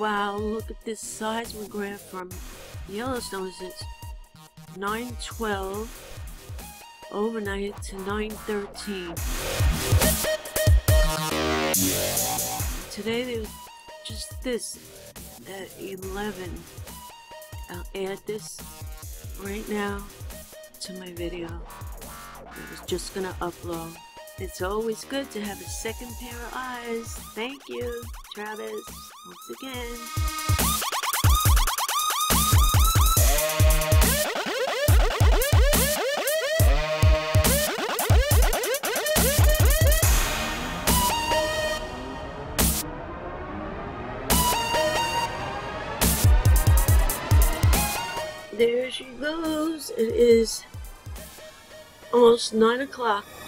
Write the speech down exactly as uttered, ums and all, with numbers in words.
Wow, look at this seismograph from Yellowstone. It's nine twelve overnight to nine thirteen. Today there was just this at eleven. I'll add this right now to my video. I was just gonna upload. It's always good to have a second pair of eyes. Thank you, Travis, once again. There she goes. It is almost nine o'clock.